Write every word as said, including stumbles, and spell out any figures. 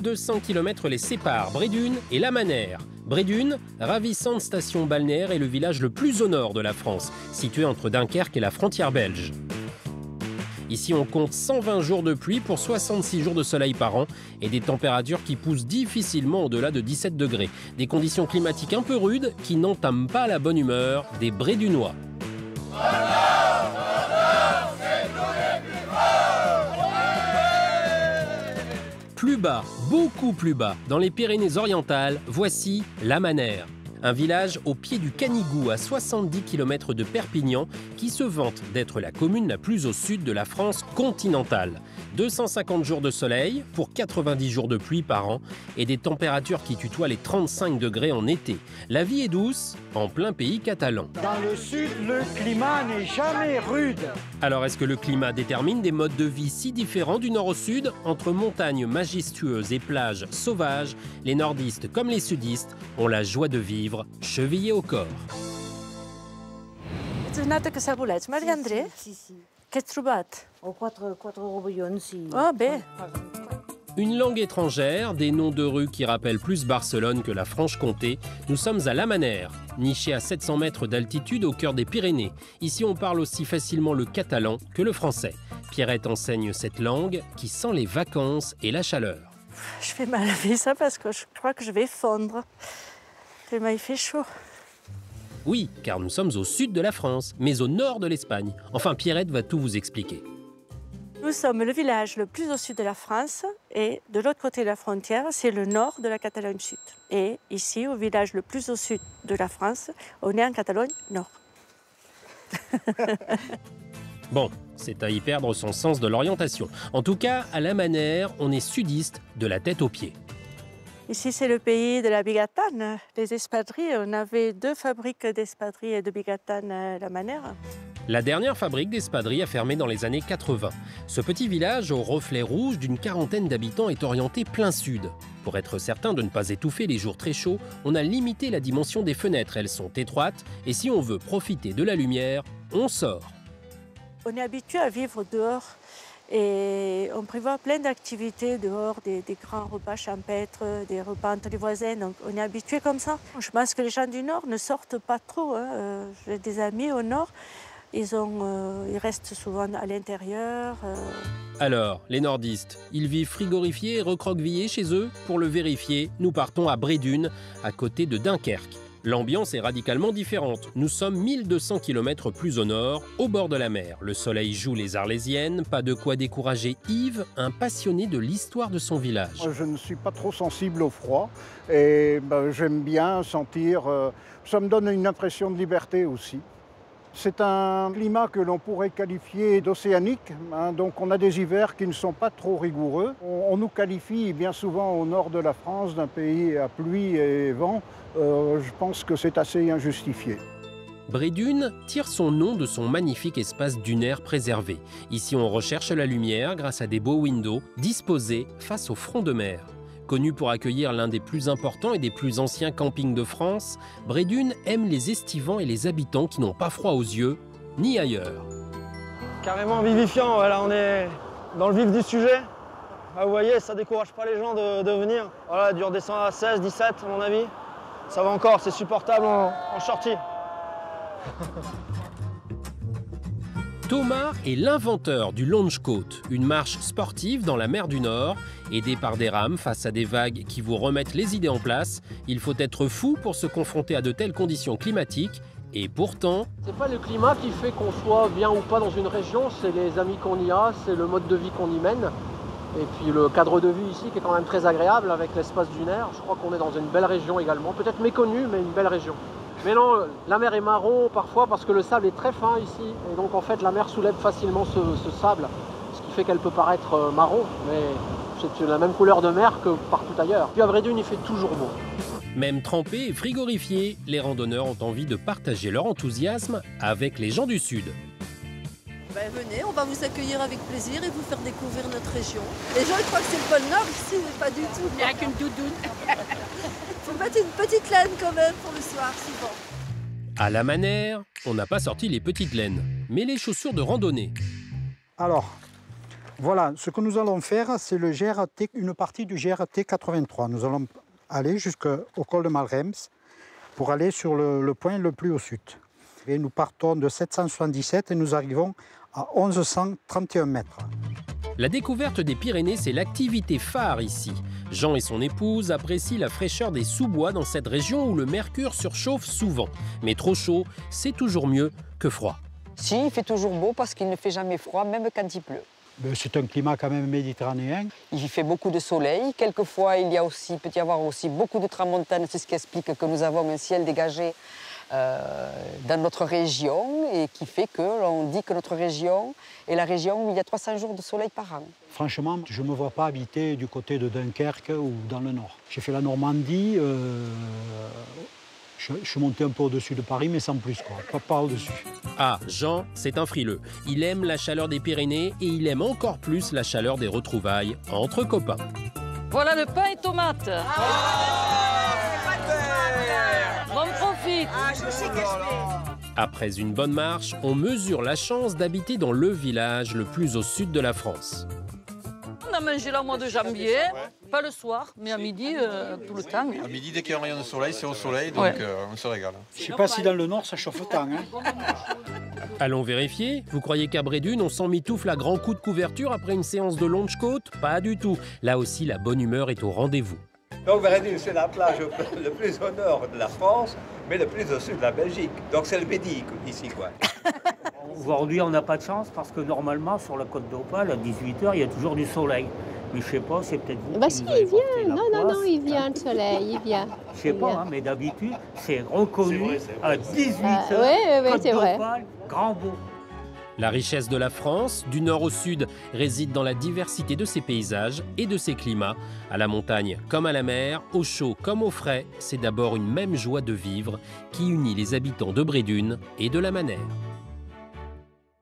mille deux cents kilomètres les séparent, Brédune et La Manère. Brédune, ravissante station balnéaire, est le village le plus au nord de la France, situé entre Dunkerque et la frontière belge. Ici, on compte cent vingt jours de pluie pour soixante-six jours de soleil par an et des températures qui poussent difficilement au-delà de dix-sept degrés. Des conditions climatiques un peu rudes qui n'entament pas la bonne humeur des Brédunois. Plus bas, beaucoup plus bas, dans les Pyrénées-Orientales, voici La Manère. Un village au pied du Canigou, à soixante-dix kilomètres de Perpignan, qui se vante d'être la commune la plus au sud de la France continentale. deux cent cinquante jours de soleil pour quatre-vingt-dix jours de pluie par an et des températures qui tutoient les trente-cinq degrés en été. La vie est douce en plein pays catalan. Dans le sud, le climat n'est jamais rude. Alors est-ce que le climat détermine des modes de vie si différents du nord au sud? Entre montagnes majestueuses et plages sauvages, les nordistes comme les sudistes ont la joie de vivre chevillés au corps. Het is net que ça boulette, Marie-André. Si, si. Qu'est-ce que tu trouves? Oh, quatre, quatre rouillons, si. Ah, ben. Une langue étrangère, des noms de rues qui rappellent plus Barcelone que la Franche-Comté. Nous sommes à La Manère, niché à sept cents mètres d'altitude au cœur des Pyrénées. Ici, on parle aussi facilement le catalan que le français. Pierrette enseigne cette langue qui sent les vacances et la chaleur. Je fais mal avec ça parce que je crois que je vais fondre. Il fait chaud. Oui, car nous sommes au sud de la France, mais au nord de l'Espagne. Enfin, Pierrette va tout vous expliquer. Nous sommes le village le plus au sud de la France et de l'autre côté de la frontière, c'est le nord de la Catalogne Sud. Et ici, au village le plus au sud de la France, on est en Catalogne Nord. Bon, c'est à y perdre son sens de l'orientation. En tout cas, à La Manère, on est sudiste de la tête aux pieds. Ici, c'est le pays de la bigatane, les espadrilles. On avait deux fabriques d'espadrilles et de bigatane à La Manère. La dernière fabrique d'espadrilles a fermé dans les années quatre-vingt. Ce petit village au reflet rouge d'une quarantaine d'habitants est orienté plein sud. Pour être certain de ne pas étouffer les jours très chauds, on a limité la dimension des fenêtres. Elles sont étroites et si on veut profiter de la lumière, on sort. On est habitué à vivre dehors. Et on prévoit plein d'activités dehors, des, des grands repas champêtres, des repas entre les voisins. Donc on est habitué comme ça. Je pense que les gens du Nord ne sortent pas trop. Hein. J'ai des amis au Nord, ils, ont, euh, ils restent souvent à l'intérieur. Euh... Alors, les nordistes, ils vivent frigorifiés et recroquevillés chez eux? Pour le vérifier, nous partons à Brédune, à côté de Dunkerque. L'ambiance est radicalement différente. Nous sommes mille deux cents kilomètres plus au nord, au bord de la mer. Le soleil joue les Arlésiennes, pas de quoi décourager Yves, un passionné de l'histoire de son village. Je ne suis pas trop sensible au froid et ben, j'aime bien sentir... Euh, ça me donne une impression de liberté aussi. C'est un climat que l'on pourrait qualifier d'océanique, hein, donc on a des hivers qui ne sont pas trop rigoureux. On, on nous qualifie bien souvent au nord de la France d'un pays à pluie et vent. Euh, je pense que c'est assez injustifié. Brédune tire son nom de son magnifique espace dunaire préservé. Ici, on recherche la lumière grâce à des beaux windows disposés face au front de mer. Connu pour accueillir l'un des plus importants et des plus anciens campings de France, Brédune aime les estivants et les habitants qui n'ont pas froid aux yeux, ni ailleurs. Carrément vivifiant, voilà, on est dans le vif du sujet. Ah, vous voyez, ça décourage pas les gens de, de venir. Voilà, dû redescendre à seize, dix-sept à mon avis. Ça va encore, c'est supportable en, en shorty. Thomas est l'inventeur du launch coat, une marche sportive dans la mer du Nord. Aidé par des rames face à des vagues qui vous remettent les idées en place, il faut être fou pour se confronter à de telles conditions climatiques. Et pourtant... C'est pas le climat qui fait qu'on soit bien ou pas dans une région, c'est les amis qu'on y a, c'est le mode de vie qu'on y mène. Et puis le cadre de vie ici qui est quand même très agréable avec l'espace dunaire. Je crois qu'on est dans une belle région également, peut-être méconnue, mais une belle région. Mais non, la mer est marron parfois parce que le sable est très fin ici. Et donc en fait la mer soulève facilement ce, ce sable, ce qui fait qu'elle peut paraître marron, mais c'est la même couleur de mer que partout ailleurs. Puis à Brédune, il fait toujours beau. Même trempés et frigorifiés, les randonneurs ont envie de partager leur enthousiasme avec les gens du Sud. Ben venez, on va vous accueillir avec plaisir et vous faire découvrir notre région. Les gens ils croient que c'est le pôle Nord ici, mais pas du tout. Il n'y a qu'une doudoune. Faut mettre une petite laine quand même pour le soir, souvent. À La Manère, on n'a pas sorti les petites laines, mais les chaussures de randonnée. Alors, Voilà, ce que nous allons faire, c'est le G R T, une partie du G R T quatre-vingt-trois. Nous allons aller jusqu'au col de Malrems pour aller sur le, le point le plus au sud. Et nous partons de sept cent soixante-dix-sept et nous arrivons à onze cent trente et un mètres. La découverte des Pyrénées, c'est l'activité phare ici. Jean et son épouse apprécient la fraîcheur des sous-bois dans cette région où le mercure surchauffe souvent. Mais trop chaud, c'est toujours mieux que froid. Si, il fait toujours beau parce qu'il ne fait jamais froid, même quand il pleut. C'est un climat quand même méditerranéen. Il fait beaucoup de soleil. Quelquefois, il y a aussi, peut y avoir aussi beaucoup de tramontane. C'est ce qui explique que nous avons un ciel dégagé euh, dans notre région et qui fait que l'on dit que notre région est la région où il y a trois cents jours de soleil par an. Franchement, je ne me vois pas habiter du côté de Dunkerque ou dans le nord. J'ai fait la Normandie, euh, je, je suis monté un peu au-dessus de Paris, mais sans plus, quoi. Pas, pas au-dessus. Ah, Jean, c'est un frileux. Il aime la chaleur des Pyrénées et il aime encore plus la chaleur des retrouvailles entre copains. Voilà le pain et tomates. Bon profite. Après une bonne marche, on mesure la chance d'habiter dans le village le plus au sud de la France. On a mangé là au mois de janvier, pas le soir, mais à midi, euh, tout le temps. À midi, dès qu'il y a un rayon de soleil, c'est au soleil, donc Ouais. euh, on se régale. Je ne sais pas si dans le nord, ça chauffe tant. Hein. Allons vérifier. Vous croyez qu'à Brédune, on s'emmitoufle à grands coups de couverture après une séance de longe côte? Pas du tout. Là aussi, la bonne humeur est au rendez-vous. Donc Brédune, c'est la plage le plus au nord de la France, mais le plus au sud de la Belgique. Donc c'est le Midi ici, quoi. Aujourd'hui, on n'a pas de chance parce que normalement, sur la côte d'Opale, à dix-huit heures, il y a toujours du soleil. Mais je sais pas, c'est peut-être vous Bah qui si, nous avez il vient. porté la Non, non, poisse. non, il vient, le soleil, il vient. Je sais Il pas, vient. hein, mais d'habitude, c'est reconnu à dix-huit Ah, heures. ouais, ouais, ouais, côte c'est vrai. d'Opale, Grand Beau. La richesse de la France, du nord au sud, réside dans la diversité de ses paysages et de ses climats. À la montagne comme à la mer, au chaud comme au frais, c'est d'abord une même joie de vivre qui unit les habitants de Brédune et de la Manère.